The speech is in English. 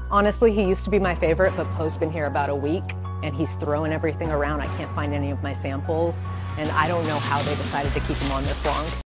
Honestly, he used to be my favorite, but Poe's been here about a week and he's throwing everything around. I can't find any of my samples, and I don't know how they decided to keep him on this long.